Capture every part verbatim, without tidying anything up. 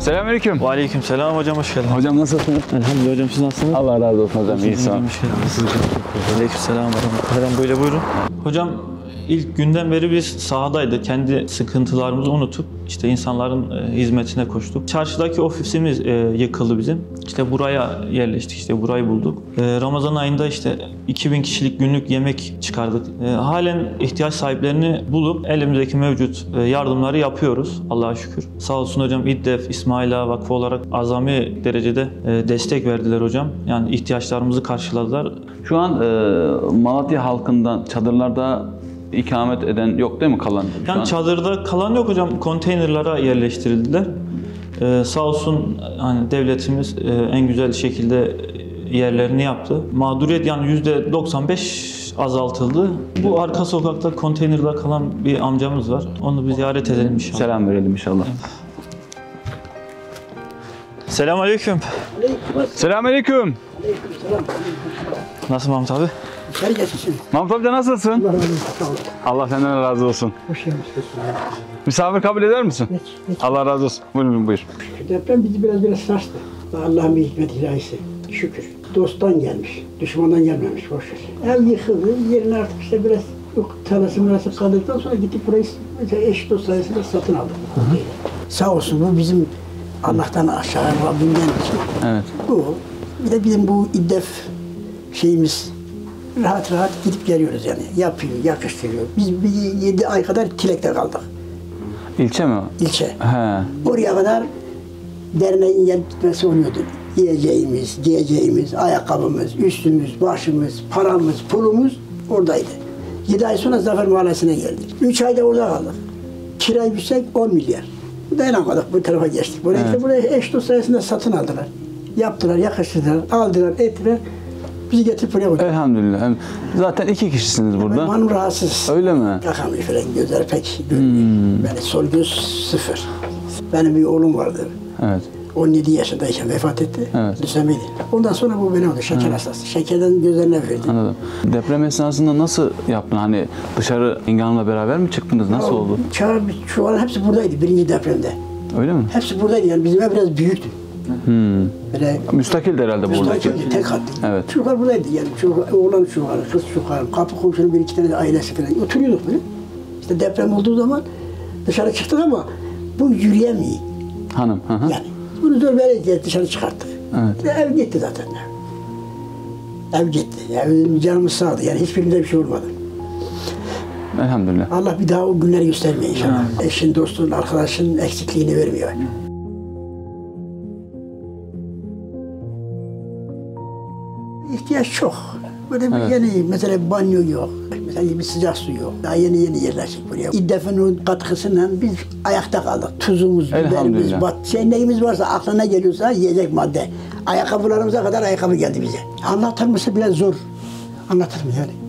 Selamünaleyküm. Aleyküm selam hocam, hoş geldin. Hocam nasılsınız? Elhamdülillah hocam, siz nasılsınız? Allah razı olsun hocam. İyi sağ olun. Aleyküm selam hocam. Böyle buyurun. Hocam ilk günden beri biz sahadaydık. Kendi sıkıntılarımızı unutup işte insanların e, hizmetine koştuk. Çarşıdaki ofisimiz e, yıkıldı bizim. İşte buraya yerleştik, işte burayı bulduk. E, Ramazan ayında işte iki bin kişilik günlük yemek çıkardık. E, halen ihtiyaç sahiplerini bulup elimizdeki mevcut e, yardımları yapıyoruz Allah'a şükür. Sağ olsun hocam İddef, İsmail Ağa Vakfı olarak azami derecede e, destek verdiler hocam. Yani ihtiyaçlarımızı karşıladılar. Şu an e, Malatya halkından çadırlarda ikamet eden yok değil mi kalan? Şu Yani an... çadırda kalan yok hocam, konteynerlara yerleştirildiler. Ee, sağ olsun hani devletimiz e, en güzel şekilde yerlerini yaptı. Mağduriyet yani yüzde doksan beş azaltıldı. Bu arka sokakta konteynerde kalan bir amcamız var. Onu bir ziyaret edelim inşallah. Selam verelim inşallah. Selamünaleyküm. Selamünaleyküm. Nasıl Mahmut abi? İçeri geçsin. Mahmut amca nasılsın? Allah razı olsun. Sağ ol. Allah senden razı olsun. Hoş gelmişsin. Misafir kabul eder misin? Geç, geç. Allah razı olsun. Buyurun buyur. Şu deprem bizi biraz biraz sarstı. Allah'ın bir hikmet ilahisi. Şükür. Dosttan gelmiş. Düşmandan gelmemiş. Boş ver. Ev yıkıldı. Yerine artık işte biraz yok talası mırası kaldıktan sonra gittik burayı mesela eş dost sayesinde satın aldık. Hı hı. Sağ olsun bu bizim Allah'tan aşağı Rabbimden için. Evet. Bu. Bir de bizim bu İddef şeyimiz rahat rahat gidip geliyoruz yani. Yapıyor, yakıştırıyor. Biz bir yedi ay kadar Tilek'te kaldık. İlçe mi? İlçe. He. Oraya kadar derneğin gelip gitmesi oluyordu. Yiyeceğimiz, giyeceğimiz, ayakkabımız, üstümüz, başımız, paramız, pulumuz oradaydı. Yedi ay sonra Zafer Mahallesi'ne geldik. Üç ayda orada kaldık. Kirayı yüksek on milyar. Dayanamadık, bu tarafa geçtik. Buraya, Evet. işte buraya eş dost sayesinde satın aldılar. Yaptılar, yakıştırdılar, aldılar, ettiler. Bizi getirip buraya koydular. Elhamdülillah. Zaten iki kişisiniz burada. Benim rahatsız. Öyle mi? Bakamıyor falan, gözler pek görmüyor. Hmm. Benim sol göz sıfır. Benim bir oğlum vardı. Evet. on yedi yaşındayken vefat etti. Evet. Lösemiydi. Ondan sonra bu benim oldu. Şeker evet. hastası. Şekerden gözlerine verdi. Anladım. Deprem esnasında nasıl yaptın? Hani dışarı Engin Hanım'la beraber mi çıktınız? Nasıl oldu? Çağır, çuvalın hepsi buradaydı birinci depremde. Öyle mi? Hepsi buradaydı yani bizim ev biraz büyüktü. Hmm. Böyle Müstakildi herhalde buradaki. müstakil, tek katlı. Evet. Çocuklar buradaydı yani. Çocuk, oğlan çocukları, kız çocukları, kapı komşunun bir iki tane de ailesi falan. Oturuyorduk böyle. İşte deprem olduğu zaman dışarı çıktık ama bu yürüyemiyor. Hanım. Hı hı. Yani bunu zor böyle dışarı çıkarttık. Evet. Ev gitti zaten. Ev gitti. Yani canımız sağdı. Yani hiçbirinde bir şey olmadı. Elhamdülillah. Allah bir daha o günleri göstermiyor inşallah. Evet. Eşin, dostun, arkadaşın eksikliğini vermiyor. İhtiyaç çok. Böyle bir Evet. yeni, mesela banyo yok. Mesela bir sıcak su yok. Daha yeni yeni yerleştik buraya. İddef'in o katkısıyla biz ayakta kaldık. Tuzumuz, biberimiz, Elhamdülillah. bat, şey neyimiz varsa aklına geliyorsa yiyecek madde. Ayakkabılarımıza kadar ayakkabı geldi bize. Anlatır mısın biraz zor. Anlatır mı yani?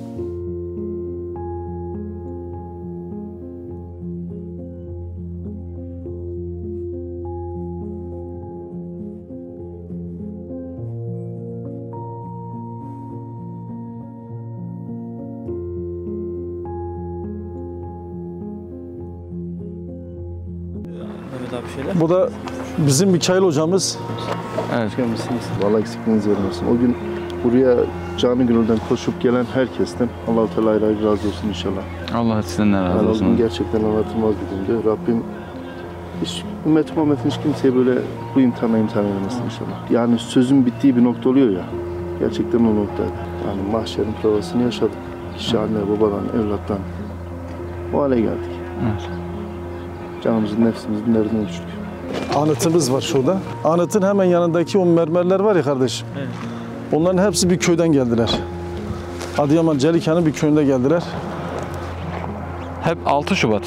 Mehmet abi şeyler. Bu da bizim Mikail hocamız. Evet. Hoş gelmişsiniz. Vallahi eksikliğiniz vermesin. O gün buraya canı gönülden koşup gelen herkesten Allah-u Teala ayrı ayrı razı olsun inşallah. Allah sizden de razı Yani o olsun. gün gerçekten anlatılmaz bir gündü. Rabbim hiç ümmet Muhammed'in hiç kimseye böyle bu imtihana imtihan vermesin inşallah. Yani sözün bittiği bir nokta oluyor ya. Gerçekten o noktaydı. Yani mahşerin provasını yaşadık. Kişi anne, babadan, evlattan o hale geldik. Evet. Canımızın, nefsimizin derdine düştük. Anıtımız var şurada. Anıtın hemen yanındaki o mermerler var ya kardeşim. Evet. Onların hepsi bir köyden geldiler. Adıyaman Celikhan'ın bir köyünde geldiler. Hep altı Şubat.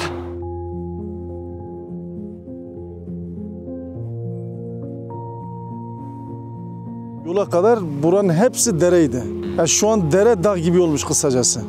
Yola kadar buranın hepsi dereydi. Yani şu an dere dağ gibi olmuş kısacası.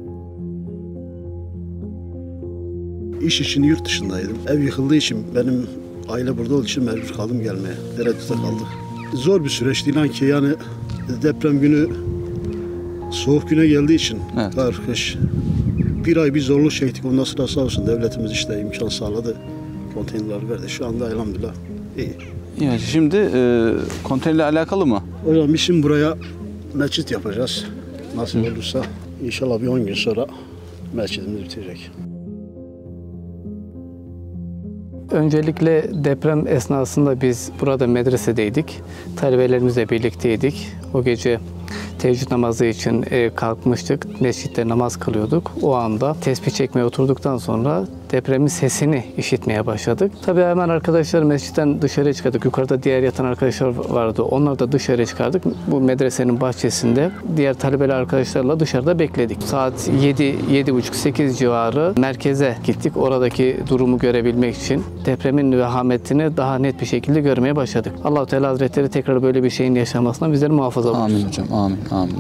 İş için yurt dışındaydım. Ev yıkıldığı için benim aile burada olduğu için mecbur kaldım gelmeye. Tereddütte kaldık. Zor bir süreçti inan ki yani deprem günü soğuk güne geldiği için Evet. kar, kış. Bir ay bir zorluk çektik. Ondan sonra sağ olsun devletimiz işte imkan sağladı. Konteynerler verdi. Şu anda elhamdülillah İyi. İyi hacı. Şimdi e, konteynerle alakalı mı? Hocam işim buraya mescit yapacağız. Nasip olursa inşallah bir on gün sonra mescidimiz bitecek. Öncelikle deprem esnasında biz burada medresedeydik. Talebelerimizle birlikteydik. O gece teheccüd namazı için kalkmıştık. Mescitte namaz kılıyorduk. O anda tesbih çekmeye oturduktan sonra depremin sesini işitmeye başladık. Tabii hemen arkadaşlar mescitten dışarıya çıkardık. Yukarıda diğer yatan arkadaşlar vardı. Onları da dışarıya çıkardık. Bu medresenin bahçesinde diğer talebeli arkadaşlarla dışarıda bekledik. Saat yedi, yedi buçuk, sekiz civarı merkeze gittik. Oradaki durumu görebilmek için depremin vehametini daha net bir şekilde görmeye başladık. Allah-u Teala Hazretleri tekrar böyle bir şeyin yaşamasından bizleri muhafaza buyursun. Amin hocam. Amin. Amin.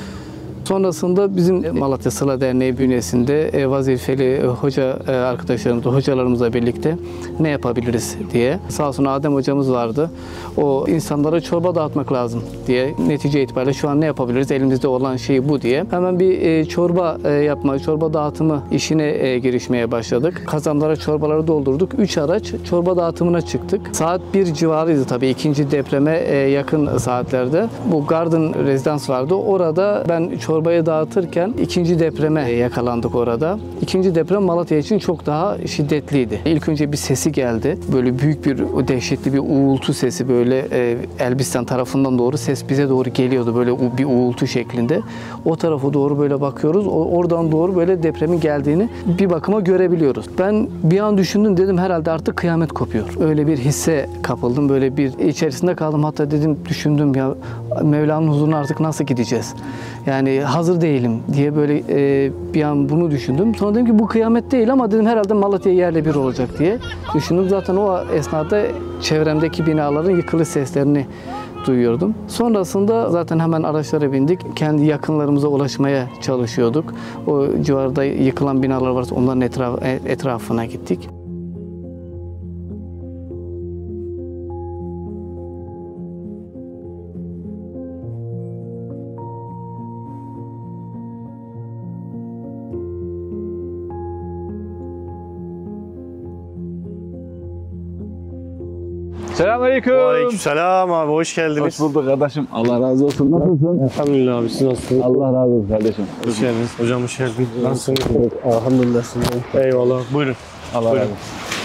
Sonrasında bizim Malatya Sıla Derneği bünyesinde vazifeli hoca arkadaşlarımızla, hocalarımızla birlikte ne yapabiliriz diye. Sağ olsun Adem hocamız vardı. O insanlara çorba dağıtmak lazım diye. Netice itibariyle şu an ne yapabiliriz? Elimizde olan şey bu diye. Hemen bir çorba yapma, çorba dağıtımı işine girişmeye başladık. Kazanlara çorbaları doldurduk. Üç araç çorba dağıtımına çıktık. Saat bir civarıydı tabii. İkinci depreme yakın saatlerde. Bu Garden rezidans vardı. Orada ben çorbayı dağıtırken ikinci depreme yakalandık orada. İkinci deprem Malatya için çok daha şiddetliydi. İlk önce bir sesi geldi. Böyle büyük bir, dehşetli bir uğultu sesi böyle e, Elbistan tarafından doğru ses bize doğru geliyordu. Böyle bir uğultu şeklinde. O tarafa doğru böyle bakıyoruz. Oradan doğru böyle depremin geldiğini bir bakıma görebiliyoruz. Ben bir an düşündüm, dedim herhalde artık kıyamet kopuyor. Öyle bir hisse kapıldım. Böyle bir içerisinde kaldım. Hatta dedim, düşündüm ya Mevla'nın huzuruna artık nasıl gideceğiz? Yani hazır değilim diye böyle e, bir an bunu düşündüm. Sonra dedim ki bu kıyamet değil ama dedim herhalde Malatya yerle bir olacak diye düşündüm. Zaten o esnada çevremdeki binaların yıkılış seslerini duyuyordum. Sonrasında zaten hemen araçlara bindik. Kendi yakınlarımıza ulaşmaya çalışıyorduk. O civarda yıkılan binalar varsa onların etraf, etrafına gittik. Selamünaleyküm. Aleykümselam abi, hoş geldiniz. Hoş bulduk kardeşim. Allah razı olsun. Nasılsın? Elhamdülillah abi, siz nasılsınız? Allah razı olsun kardeşim. Hoş geldiniz. Hocam hoş geldiniz. Nasılsınız? Elhamdülillah. Eyvallah. Buyurun. Allah razı olsun.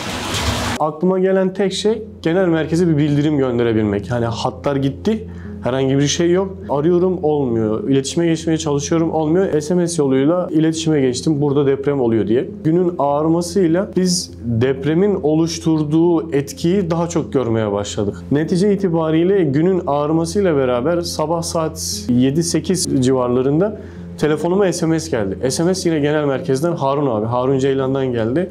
Aklıma gelen tek şey genel merkeze bir bildirim gönderebilmek. Hani hatlar gitti, herhangi bir şey yok. Arıyorum, olmuyor. İletişime geçmeye çalışıyorum, olmuyor. S M S yoluyla iletişime geçtim. Burada deprem oluyor diye. Günün ağarmasıyla biz depremin oluşturduğu etkiyi daha çok görmeye başladık. Netice itibariyle günün ağarmasıyla beraber sabah saat yedi sekiz civarlarında telefonuma S M S geldi. S M S yine genel merkezden Harun abi, Harun Ceylan'dan geldi.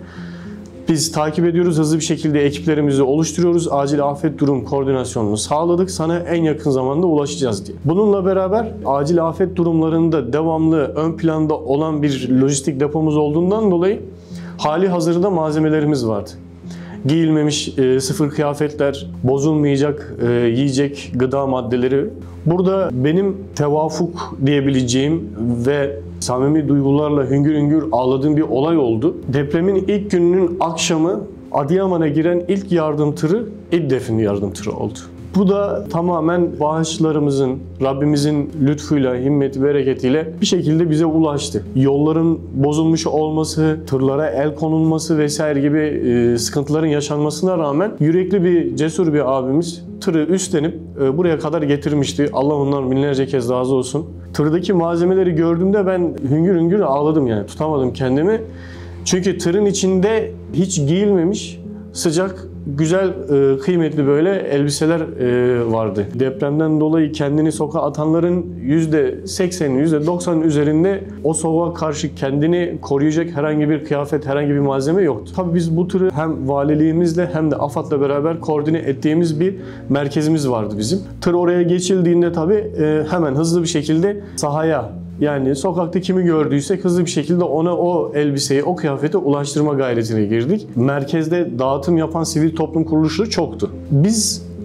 Biz takip ediyoruz, hızlı bir şekilde ekiplerimizi oluşturuyoruz. Acil afet durum koordinasyonunu sağladık. Sana en yakın zamanda ulaşacağız diye. Bununla beraber acil afet durumlarında devamlı ön planda olan bir lojistik depomuz olduğundan dolayı hali hazırda malzemelerimiz vardı. Giyilmemiş e, sıfır kıyafetler, bozulmayacak e, yiyecek, gıda maddeleri. Burada benim tevafuk diyebileceğim ve samimi duygularla hüngür hüngür ağladığım bir olay oldu. Depremin ilk gününün akşamı Adıyaman'a giren ilk yardım tırı İDDEF'in yardım tırı oldu. Bu da tamamen bağışlarımızın, Rabbimizin lütfuyla, himmeti, bereketiyle bir şekilde bize ulaştı. Yolların bozulmuş olması, tırlara el konulması vesaire gibi e, sıkıntıların yaşanmasına rağmen yürekli bir, cesur bir abimiz tırı üstlenip e, buraya kadar getirmişti. Allah ondan binlerce kez razı olsun. Tırdaki malzemeleri gördüğümde ben hüngür hüngür ağladım, yani tutamadım kendimi. Çünkü tırın içinde hiç giyilmemiş, sıcak, güzel, kıymetli böyle elbiseler vardı. Depremden dolayı kendini sokağa atanların yüzde seksenin, yüzde doksanın üzerinde o soğuğa karşı kendini koruyacak herhangi bir kıyafet, herhangi bir malzeme yoktu. Tabii biz bu tırı hem valiliğimizle hem de AFAD'la beraber koordine ettiğimiz bir merkezimiz vardı bizim. Tır oraya geçildiğinde tabii hemen hızlı bir şekilde sahaya, yani sokakta kimi gördüysek hızlı bir şekilde ona o elbiseyi, o kıyafete ulaştırma gayretine girdik. Merkezde dağıtım yapan sivil toplum kuruluşları çoktu. Biz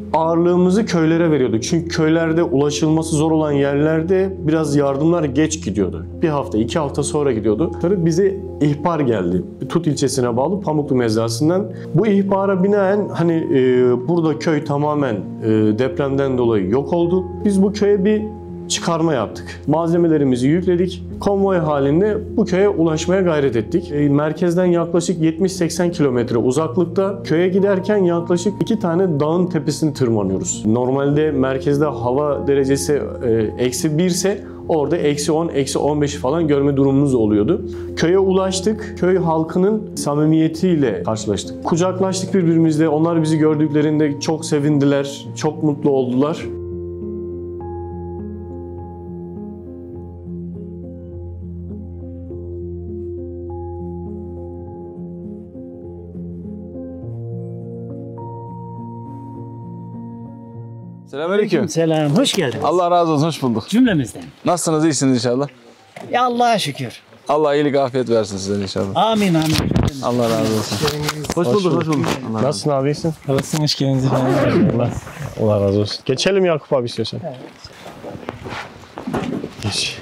ağırlığımızı köylere veriyorduk. Çünkü köylerde ulaşılması zor olan yerlerde biraz yardımlar geç gidiyordu. Bir hafta, iki hafta sonra gidiyordu. Sonra bize ihbar geldi. Tut ilçesine bağlı Pamuklu mezrasından. Bu ihbara binaen hani e, burada köy tamamen e, depremden dolayı yok oldu. Biz bu köye bir çıkarma yaptık. Malzemelerimizi yükledik. Konvoy halinde bu köye ulaşmaya gayret ettik. E, merkezden yaklaşık yetmiş seksen kilometre uzaklıkta köye giderken yaklaşık iki tane dağın tepesini tırmanıyoruz. Normalde merkezde hava derecesi e, eksi bir ise orada eksi on, eksi on beş falan görme durumumuz oluyordu. Köye ulaştık. Köy halkının samimiyetiyle karşılaştık. Kucaklaştık birbirimizle. Onlar bizi gördüklerinde çok sevindiler, çok mutlu oldular. Selamünaleyküm. Selam, hoş geldiniz. Allah razı olsun, hoş bulduk. Cümlemizden. Nasılsınız, iyisiniz inşallah? Ya Allah'a şükür. Allah iyilik, afiyet versin size inşallah. Amin amin. Allah razı olsun. Hoş bulduk, hoş bulduk. Allah Nasılsın abi, iyisin? Nasılsın, hoş geldiniz efendim. Allah, Allah razı olsun. Geçelim Yakup abi istiyorsan. Evet. Geç.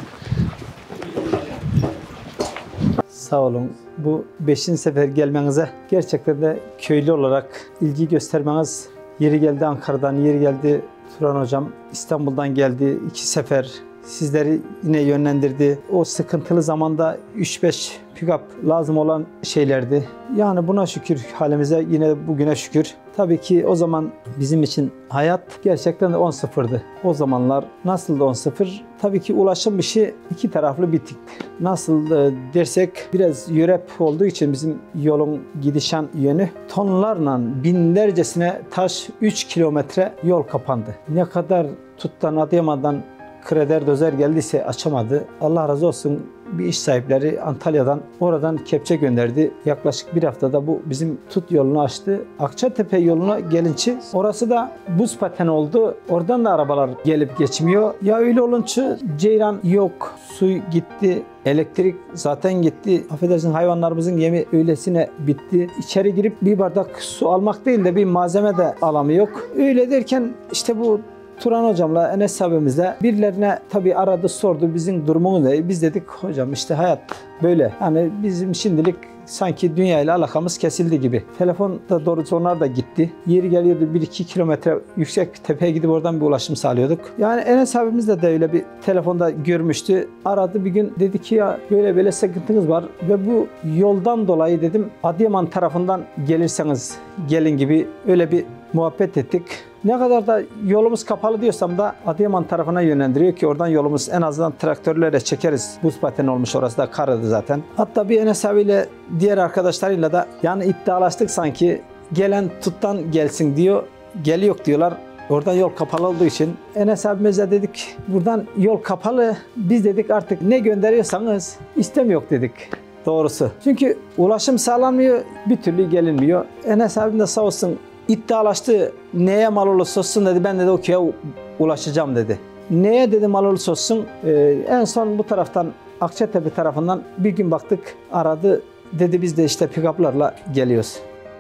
Sağ olun. Bu beşinci sefer gelmenize gerçekten de köylü olarak ilgi göstermeniz, yeri geldi Ankara'dan, yeri geldi Turan Hocam, İstanbul'dan geldi iki sefer. Sizleri yine yönlendirdi. O sıkıntılı zamanda üç beş pick-up lazım olan şeylerdi. Yani buna şükür halimize, yine bugüne şükür. Tabii ki o zaman bizim için hayat gerçekten de on sıfırdı. O zamanlar nasıldı on sıfır? Tabii ki ulaşım işi iki taraflı bitikti. Nasıl dersek biraz yörep olduğu için bizim yolun gidişan yönü tonlarla binlercesine taş üç kilometre yol kapandı. Ne kadar tuttan Adıyaman'dan kreder dozer geldiyse açamadı. Allah razı olsun bir iş sahipleri Antalya'dan oradan kepçe gönderdi. Yaklaşık bir haftada bu bizim tut yolunu açtı. Akçatepe yoluna gelince orası da buz paten oldu. Oradan da arabalar gelip geçmiyor. Ya öyle olunca ceyran yok. Su gitti. Elektrik zaten gitti. Affedersin, hayvanlarımızın yemi öylesine bitti. İçeri girip bir bardak su almak değil de bir malzeme de alamıyor. Öyle derken işte bu Turan hocamla Enes abimizle birilerine tabii aradı, sordu bizim durumumuz ne? Biz dedik hocam işte hayat böyle. Yani bizim şimdilik sanki dünyayla alakamız kesildi gibi. Telefonda doğrusu onlar da gitti. Yeri geliyordu bir iki kilometre yüksek tepeye gidip oradan bir ulaşım sağlıyorduk. Yani Enes abimizle de öyle bir telefonda görmüştü. Aradı bir gün, dedi ki ya böyle böyle sıkıntınız var ve bu yoldan dolayı dedim Adıyaman tarafından gelirseniz gelin gibi öyle bir muhabbet ettik. Ne kadar da yolumuz kapalı diyorsam da Adıyaman tarafına yönlendiriyor ki oradan yolumuz en azından traktörlerle çekeriz. Buz pateni olmuş, orası da karıydı zaten. Hatta bir Enes abiyle diğer arkadaşlarıyla da yani iddialaştık sanki, gelen tuttan gelsin diyor. Gel yok diyorlar. Oradan yol kapalı olduğu için Enes abimize dedik buradan yol kapalı. Biz dedik artık ne gönderiyorsanız istemiyor dedik. Doğrusu. Çünkü ulaşım sağlanmıyor, bir türlü gelinmiyor. Enes abim de sağ olsun iddialaştı. Neye mal olursa olsun dedi, ben de o köye ulaşacağım dedi. Neye dedi mal olursa olsun. Ee, en son bu taraftan Akçatepe tarafından bir gün baktık, aradı. Dedi biz de işte pick-up'larla geliyoruz.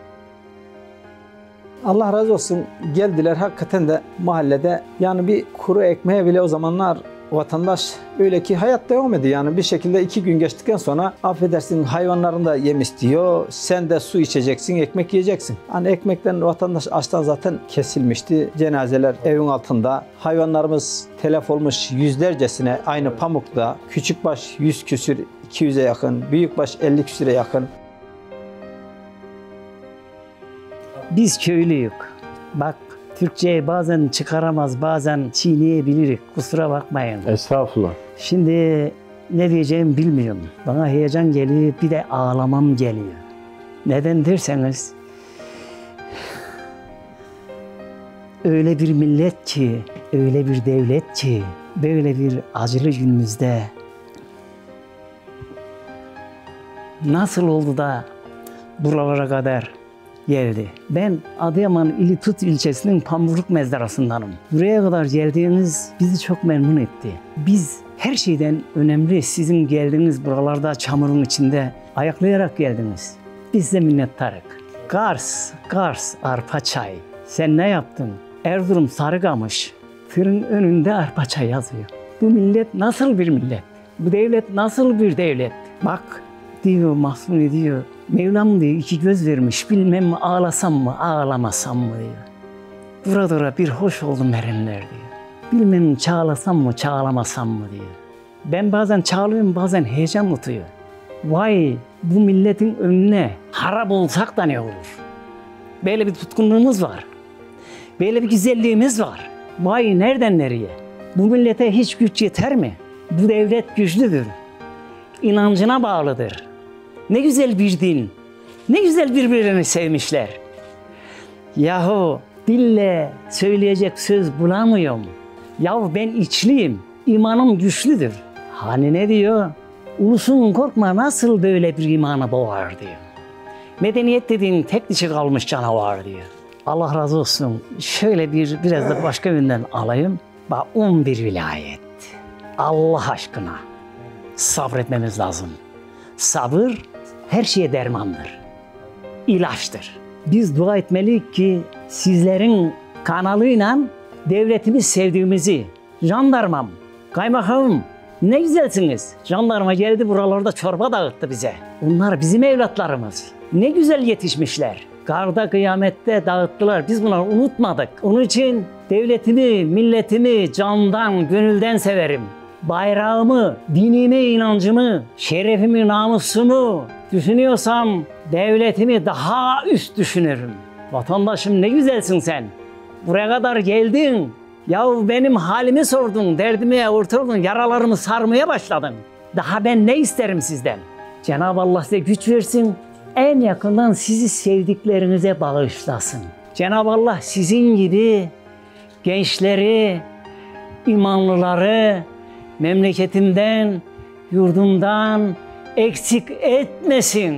Allah razı olsun, geldiler hakikaten de mahallede. Yani bir kuru ekmeğe bile o zamanlar vatandaş öyle ki hayat devam ediyor. Yani bir şekilde iki gün geçtikten sonra affedersin hayvanların da yem istiyor. Sen de su içeceksin, ekmek yiyeceksin. Hani ekmekten vatandaş açtan zaten kesilmişti. Cenazeler evin altında. Hayvanlarımız telef olmuş yüzlercesine aynı Pamuk'ta. Küçükbaş yüz küsür, iki yüze yakın. Büyükbaş elli küsüre yakın. Biz köylüyük. Bak, Türkçeyi bazen çıkaramaz, bazen çiğneyebiliriz. Kusura bakmayın. Estağfurullah. Şimdi ne diyeceğimi bilmiyorum. Bana heyecan geliyor, bir de ağlamam geliyor. Neden derseniz, öyle bir millet ki, öyle bir devlet ki, böyle bir acılı günümüzde nasıl oldu da buralara kadar geldi. Ben Adıyaman ili Tut ilçesinin Pamuk mezrasındanım. Buraya kadar geldiğiniz bizi çok memnun etti. Biz her şeyden önemli sizin geldiğiniz buralarda çamurun içinde ayaklayarak geldiniz. Biz de minnettarık. Kars, Kars, arpa çay. Sen ne yaptın? Erzurum Sarıkamış. Tırın önünde arpaça yazıyor. Bu millet nasıl bir millet? Bu devlet nasıl bir devlet? Bak diyor Mahsuni diyor. Mevlam diyor iki göz vermiş. Bilmem ağlasam mı ağlamasam mı diyor. Dura dura bir hoş oldum erenler diyor. Bilmem çağlasam mı çağlamasam mı diyor. Ben bazen çağlıyorum bazen heyecan tutuyor. Vay bu milletin önüne harap olsak da ne olur? Böyle bir tutkunluğumuz var. Böyle bir güzelliğimiz var. Vay nereden nereye? Bu millete hiç güç yeter mi? Bu devlet güçlüdür. İnancına bağlıdır. Ne güzel bir din. Ne güzel birbirini sevmişler. Yahu dille söyleyecek söz bulamıyorum. Yahu ben içliyim. İmanım güçlüdür. Hani ne diyor? Ulusun korkma nasıl böyle bir imanı boğar diyor. Medeniyet dediğin tek dişi kalmış canavar diyor. Allah razı olsun. Şöyle bir biraz da başka yönden alayım. Bak on bir vilayet. Allah aşkına sabretmemiz lazım. Sabır her şeye dermandır. İlaçtır. Biz dua etmeliyiz ki sizlerin kanalıyla devletimiz sevdiğimizi, jandarmam, kaymakamım ne güzelsiniz. Jandarma geldi buralarda çorba dağıttı bize. Bunlar bizim evlatlarımız. Ne güzel yetişmişler. Karda kıyamette dağıttılar. Biz bunları unutmadık. Onun için devletimi, milletimi candan, gönülden severim. Bayrağımı, dinime, inancımı, şerefimi, namusumu düşünüyorsam devletimi daha üst düşünürüm. Vatandaşım ne güzelsin sen. Buraya kadar geldin. Yahu benim halimi sordun, derdimi ortadın, yaralarımı sarmaya başladın. Daha ben ne isterim sizden? Cenab-ı Allah size güç versin. En yakından sizi sevdiklerinize bağışlasın. Cenab-ı Allah sizin gibi gençleri, imanlıları memleketimden, yurdumdan eksik etmesin.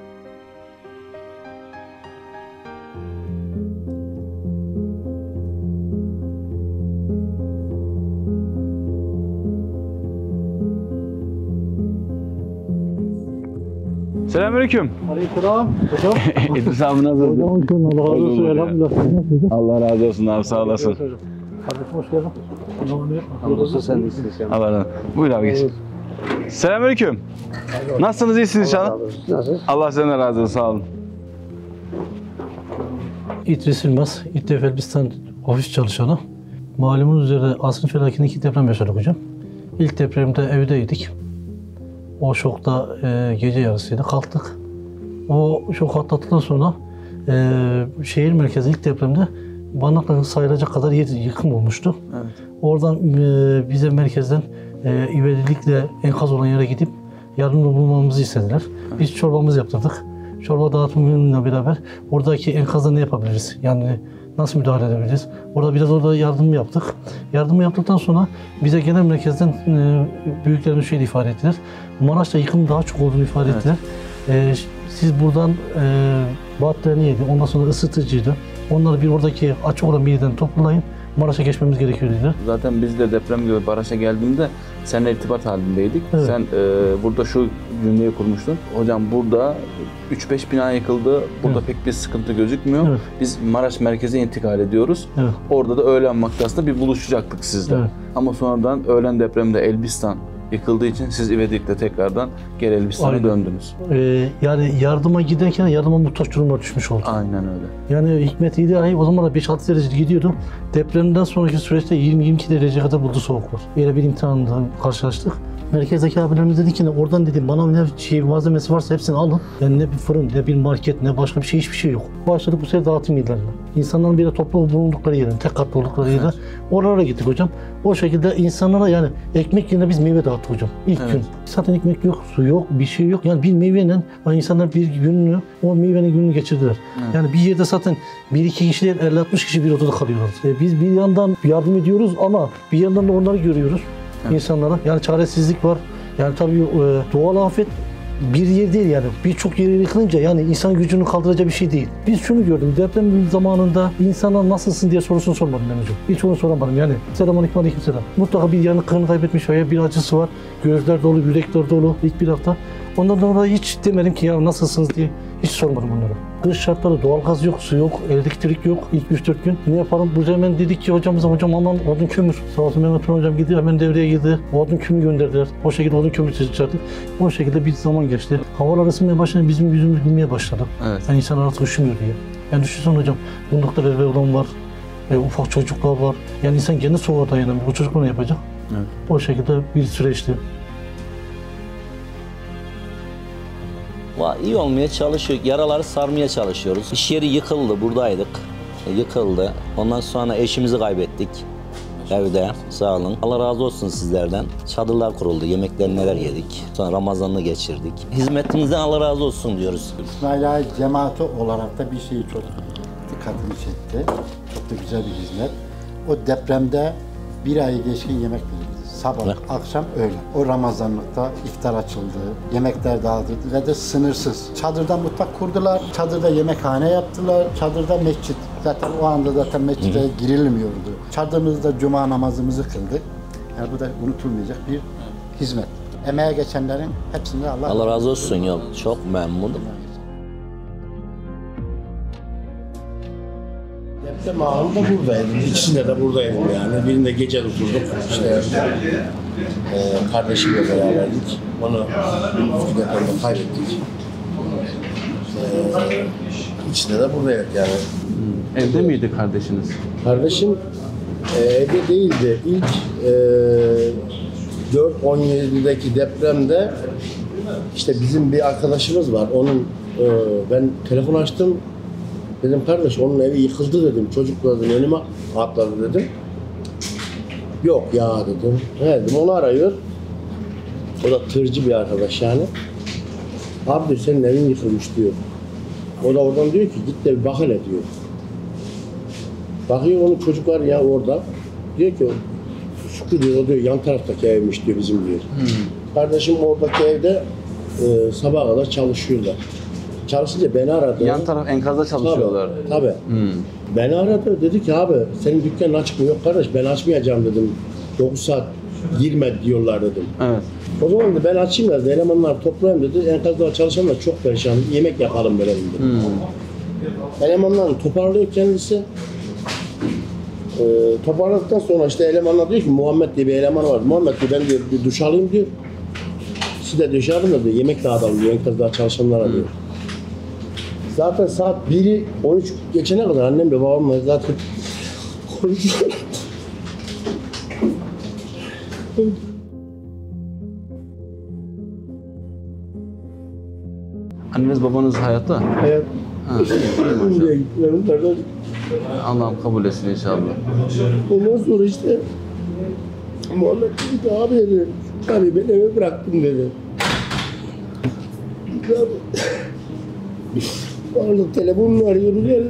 Selamünaleyküm. Aleykümselam. Hocam. İdris abi nasılsın? Allah razı olsun. Elhamdülillah. Allah razı olsun abi, sağ olasın. Kardeşim hoş geldin. Hamdolsun sen de iyisin. Allah razı olsun. Buyur abi geç. Selamünaleyküm. Nasılsınız, iyisiniz inşallah? Nasıl? Allah senden razı olsun, sağ olun. İdris İlmaz, İTTF Elbistan ofis çalışanı. Malumunuz üzere asrın felaketinde iki deprem yaşadık hocam. İlk depremde evdeydik. O şokta e, gece yarısıydı, kalktık. O şok atlattıktan sonra e, şehir merkezi ilk depremde barınakların sayılacak kadar yer yıkım olmuştu. Evet. Oradan e, bize merkezden e, ivedilikle enkaz olan yere gidip yardımda bulunmamızı istediler. Evet. Biz çorbamızı yaptırdık. Çorba dağıtımıyla beraber oradaki enkazda ne yapabiliriz? Yani nasıl müdahale edebiliriz? Orada biraz orada yardım yaptık. Yardım yaptıktan sonra bize genel merkezden e, büyüklerimiz şöyle ifade ettiler. Maraş'ta yıkım daha çok olduğunu ifade ettiler. Evet. E, siz buradan e, battaniyeydi, ondan sonra ısıtıcıydı. Onları bir oradaki açık olan bir yerden toplayın. Maraş'a geçmemiz gerekiyor dediler. Zaten biz de deprem gibi Maraş'a geldiğimde seninle irtibat halindeydik. Evet. Sen e, burada şu cümleyi kurmuştun. Hocam burada üç beş bina yıkıldı. Burada evet. pek bir sıkıntı gözükmüyor. Evet. Biz Maraş merkeze intikal ediyoruz. Evet. Orada da öğlen vakti aslında bir buluşacaktık sizle. Evet. Ama sonradan öğlen depremde Elbistan yıkıldığı için siz ivedilikle tekrardan geri Elbistan'a döndünüz. Ee, yani yardıma giderken yardıma muhtaç duruma düşmüş olduk. Aynen öyle. Yani hikmet ilahi o zaman da beş altı derece gidiyordum. Depremden sonraki süreçte yirmi yirmi iki derece kadar buldu soğuklar. Öyle bir imtihanla karşılaştık. Merkezdeki abilerimiz dedi ki oradan dedim bana ne şey malzemesi varsa hepsini alın. Yani ne bir fırın, ne bir market, ne başka bir şey, hiçbir şey yok. Başladık bu sefer dağıtım yerlerine. İnsanların bir de toplu bulundukları yerin, tek katlı oldukları yerler. Oralara gittik hocam. O şekilde insanlara yani ekmek yerine biz meyve dağıttık hocam. İlk evet. gün. Zaten ekmek yok, su yok, bir şey yok. Yani bir meyveyle insanlar bir gününü, o meyvenin gününü geçirdiler. Evet. Yani bir yerde zaten bir iki kişiler elli altmış kişi bir odada kalıyorlar. E biz bir yandan yardım ediyoruz ama bir yandan da onları görüyoruz. Evet. İnsanlara. Yani çaresizlik var. Yani tabii e, doğal afet bir yer değil yani. Birçok yeri yıkılınca yani insan gücünü kaldıracağı bir şey değil. Biz şunu gördüm. Deprem zamanında insanlar nasılsın diye sorusunu sormadım ben hocam. Hiç onu soramadım yani. Selamünaleyküm aleykümselam. Mutlaka bir yanıklarını kaybetmiş veya bir acısı var. Gözler dolu, yürekler dolu ilk bir hafta. Ondan sonra hiç demedim ki ya nasılsınız diye. Hiç sormadım onlara. Kış şartları doğalgaz yok, su yok, elektrik yok. İlk üç dört gün ne yapalım? Bu hemen dedik ki hocamıza hocam aman odun kömür. Sağ olsun Mehmet Turan hocam gidiyor hemen devreye girdi. Odun kömür gönderdiler. O şekilde odun kömür çıkarttık. O şekilde bir zaman geçti. Havalar ısınmaya başlayınca bizim yüzümüz gülmeye başladı. Evet. Yani insanlar artık üşümüyor diye. Yani düşünsene hocam, bundukta bebe olan var, e, ufak çocuklar var. Yani insan kendi soğuğa dayanamıyor. O çocuk ne yapacak? Evet. O şekilde bir süreçti. İyi olmaya çalışıyor, yaraları sarmaya çalışıyoruz. İş yeri yıkıldı, buradaydık. Yıkıldı. Ondan sonra eşimizi kaybettik evde. Sağ olun. Allah razı olsun sizlerden. Çadırlar kuruldu, yemekler neler yedik. Sonra Ramazan'ını geçirdik. Hizmetinizden Allah razı olsun diyoruz. İsmail Ağa cemaati olarak da bir şey çok dikkatimi çekti. Çok da güzel bir hizmet. O depremde bir ayı geçkin yemek verildi. Sabah, evet. Akşam öyle. O Ramazanlıkta iftar açıldı, yemekler dağıtıldı ve de sınırsız. Çadırda mutfak kurdular, çadırda yemekhane yaptılar, çadırda mescit. Zaten o anda zaten mescide girilmiyordu. Çadırımızda cuma namazımızı kıldık. Yani bu da unutulmayacak bir hizmet. Emeğe geçenlerin hepsinde Allah, Allah razı olsun. Yok, çok memnunum. Deprem anında buradaydım. İkisinde de buradaydım yani. Birinde gece oturduk. İşte e, kardeşimle beraberdik. Onu bir depremde kaybettik. E, ikisinde de buradaydık yani. Evde miydi kardeşiniz? Kardeşim e, evde değildi. İlk e, dört on yedideki depremde işte bizim bir arkadaşımız var. Onun e, ben telefon açtım. Dedim kardeş onun evi yıkıldı dedim. Çocuklar dedim önüme atladı dedim. Yok ya dedim. He dedim onu arıyor. O da tırcı bir arkadaş yani. Abi diyor senin evin yıkılmış diyor. O da oradan diyor ki git de bir bak hele diyor. Bakıyor onun çocuklar ya orada. Diyor ki Şükrü diyor o diyor yan taraftaki evmiş diyor bizim diyor. Hmm. Kardeşim oradaki evde e, sabaha kadar çalışıyorlar. Çalışınca beni aradı. Yan taraf enkazda çalışıyorlar. Tabii. tabii. Hmm. Beni aradı. Dedi ki abi senin dükkanın açık mı? Yok kardeş ben açmayacağım dedim. dokuz saat girme diyorlar dedim. Evet. O zaman da ben açayım dedi. Elemanlar toplayayım dedi. Enkazda çalışanlar çok perişan. Yemek yapalım böyle dedi. Hmm. Elemanlar toparlıyor kendisi. Ee, toparladıktan sonra işte elemanlar diyor ki Muhammed diye bir eleman var. Muhammed diyor ben diyor bir duş alayım diyor. Siz de duş alın da diyor. Yemek dağıtalım diyor. Enkazda çalışanlara hmm. diyor. Zaten saat biri on üç geçene kadar annemle babamla zaten konuşuyorlar. Anneniz babanız hayatta? Hayat. Ha, iyi, iyi Allah'ım kabul etsin inşallah. Ondan sonra işte Muhammed dedi ki abi dedi, abi ben eve bıraktım dedi. Abi. Varlık telefonunu arıyoruz yani.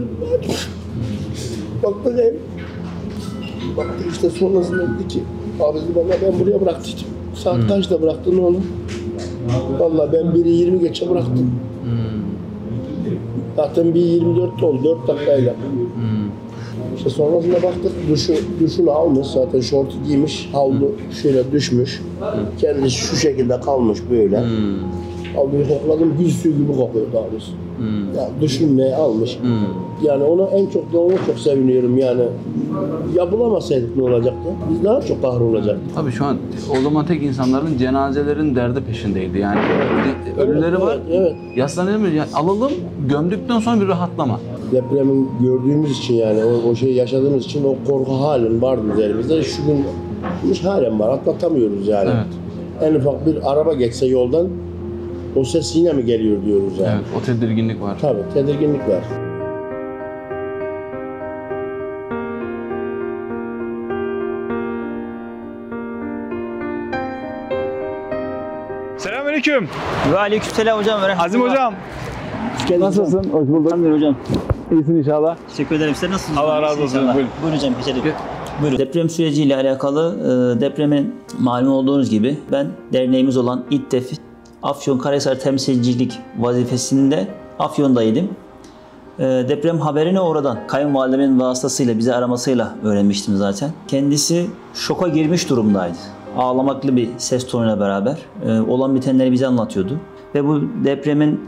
Baktık ev. Baktık işte sonrasında dedi ki abi dedi valla ben buraya bıraktım. Saat hmm. kaçta bıraktın oğlum? Valla ben biri yirmi geçe bıraktım. Hmm. Zaten bir yirmi dört oldu, dört dakikayla. Hmm. İşte sonrasında baktık duşu, duşunu almış zaten şortu giymiş, havlu hmm. şöyle düşmüş. Hmm. Kendisi şu şekilde kalmış böyle. Hmm. Havluyu kokladım, gül suyu gibi kokuyor daha doğrusu. Hmm. Yani düşünmeye almış. Hmm. Yani ona en çok da ona çok seviniyorum yani. Ya bulamasaydık ne olacaktı? Biz daha çok kahrolacaktık. Tabii şu an o zaman tek insanların cenazelerin derdi peşindeydi. Yani evet, ölüleri var. Evet, evet. Yaslanıyor yani alalım, gömdükten sonra bir rahatlama. Depremin gördüğümüz için yani o, o şeyi yaşadığımız için o korku halen vardı üzerimizde. Şu gün hiç halen var. Atlatamıyoruz yani. Evet. En ufak bir araba geçse yoldan o ses yine mi geliyor diyoruz yani. Evet, o tedirginlik var. Tabii, tedirginlik var. Selamünaleyküm. Ve aleykümselam hocam. Azim hocam. Nasılsın? Hoş bulduk. Nasılsın hocam? İyisin inşallah. Teşekkür ederim. Siz nasılsınız? Allah razı olsun. Buyurun. Buyurun hocam. Geçelim. Buyurun. Deprem süreciyle alakalı depremin malum olduğunuz gibi ben derneğimiz olan İTTEF Afyonkarahisar temsilcilik vazifesinde Afyon'daydım. Deprem haberini oradan kayınvalidemin vasıtasıyla bizi aramasıyla öğrenmiştim zaten. Kendisi şoka girmiş durumdaydı. Ağlamaklı bir ses tonuyla beraber olan bitenleri bize anlatıyordu. Ve bu depremin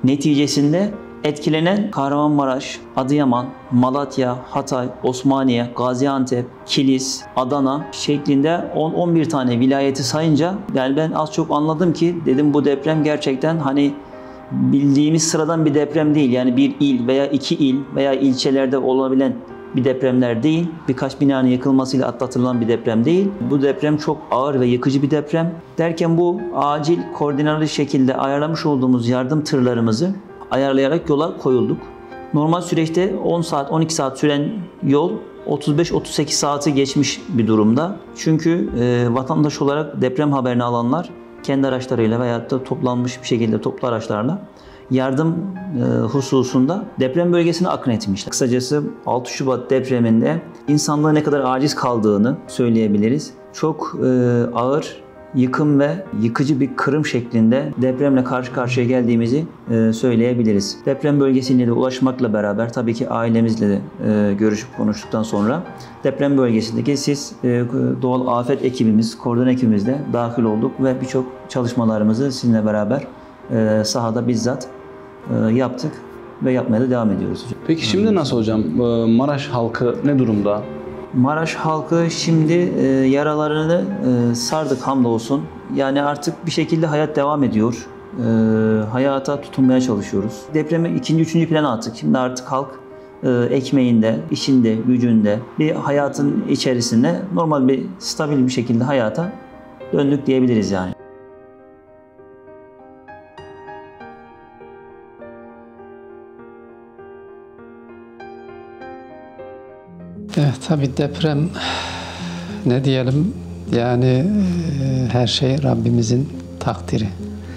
neticesinde etkilenen Kahramanmaraş, Adıyaman, Malatya, Hatay, Osmaniye, Gaziantep, Kilis, Adana şeklinde on on bir tane vilayeti sayınca yani ben az çok anladım ki dedim bu deprem gerçekten hani bildiğimiz sıradan bir deprem değil. Yani bir il veya iki il veya ilçelerde olabilen bir depremler değil. Birkaç binanın yıkılmasıyla atlatılan bir deprem değil. Bu deprem çok ağır ve yıkıcı bir deprem. Derken bu acil koordinalı şekilde ayarlamış olduğumuz yardım tırlarımızı ayarlayarak yola koyulduk. Normal süreçte on saat on iki saat süren yol otuz beş otuz sekiz saati geçmiş bir durumda. Çünkü e, vatandaş olarak deprem haberini alanlar kendi araçlarıyla veyahut da toplanmış bir şekilde toplu araçlarla yardım e, hususunda deprem bölgesine akın etmişler. Kısacası altı Şubat depreminde insanlığın ne kadar aciz kaldığını söyleyebiliriz. Çok e, ağır, yıkım ve yıkıcı bir kırım şeklinde depremle karşı karşıya geldiğimizi e, söyleyebiliriz. Deprem bölgesine de ulaşmakla beraber tabii ki ailemizle de e, görüşüp konuştuktan sonra deprem bölgesindeki siz e, doğal afet ekibimiz, koordine ekibimizle dahil olduk ve birçok çalışmalarımızı sizinle beraber e, sahada bizzat e, yaptık ve yapmaya da devam ediyoruz. Peki şimdi nasıl hocam? Maraş halkı ne durumda? Maraş halkı şimdi e, yaralarını e, sardık hamdolsun. Yani artık bir şekilde hayat devam ediyor. E, hayata tutunmaya çalışıyoruz. Depremi ikinci, üçüncü plana attık. Şimdi artık halk e, ekmeğinde, işinde, gücünde, bir hayatın içerisinde normal bir, stabil bir şekilde hayata döndük diyebiliriz yani. Evet, tabii deprem ne diyelim yani e, her şey Rabbimizin takdiri.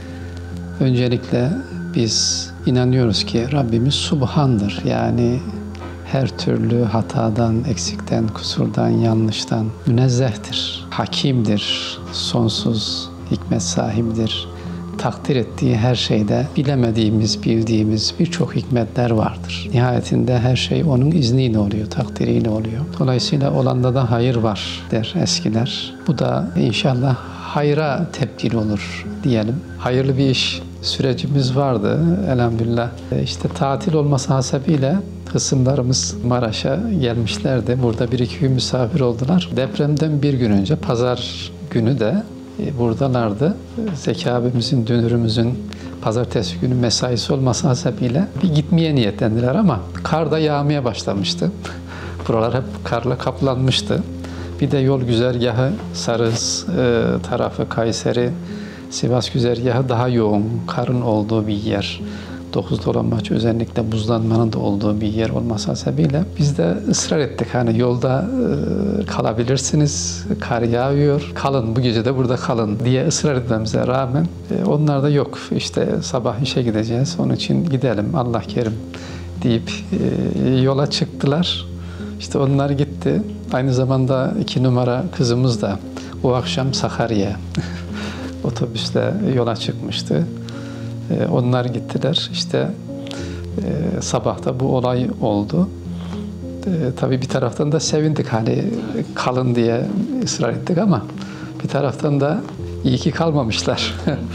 Öncelikle biz inanıyoruz ki Rabbimiz Subhan'dır. Yani her türlü hatadan, eksikten, kusurdan, yanlıştan münezzehtir. Hakimdir, sonsuz hikmet sahibidir. Takdir ettiği her şeyde bilemediğimiz, bildiğimiz birçok hikmetler vardır. Nihayetinde her şey onun izniyle oluyor, takdiriyle oluyor. Dolayısıyla olanda da hayır var der eskiler. Bu da inşallah hayra tebdil olur diyelim. Hayırlı bir iş sürecimiz vardı elhamdülillah. İşte tatil olması hasebiyle kısımlarımız Maraş'a gelmişlerdi. Burada bir iki gün misafir oldular. Depremden bir gün önce pazar günü de buradalardı. Zeki abimizin, dünürümüzün pazartesi günü mesaisi olması hasebiyle bir gitmeye niyetlendiler ama kar da yağmaya başlamıştı. Buralar hep karla kaplanmıştı. Bir de yol güzergahı Sarız e, tarafı, Kayseri, Sivas güzergahı daha yoğun, karın olduğu bir yer. Dokuz Dolambaç özellikle buzlanmanın da olduğu bir yer olması hasebiyle biz de ısrar ettik. Hani yolda e, kalabilirsiniz, kar yağıyor, kalın bu gece de burada kalın diye ısrar etmemize rağmen e, onlar da yok. İşte sabah işe gideceğiz, onun için gidelim Allah kerim deyip e, yola çıktılar. İşte onlar gitti. Aynı zamanda iki numara kızımız da o akşam Sakarya'ya otobüsle yola çıkmıştı. Onlar gittiler. İşte e, sabahta bu olay oldu. E, tabii bir taraftan da sevindik hani kalın diye ısrar ettik ama bir taraftan da iyi ki kalmamışlar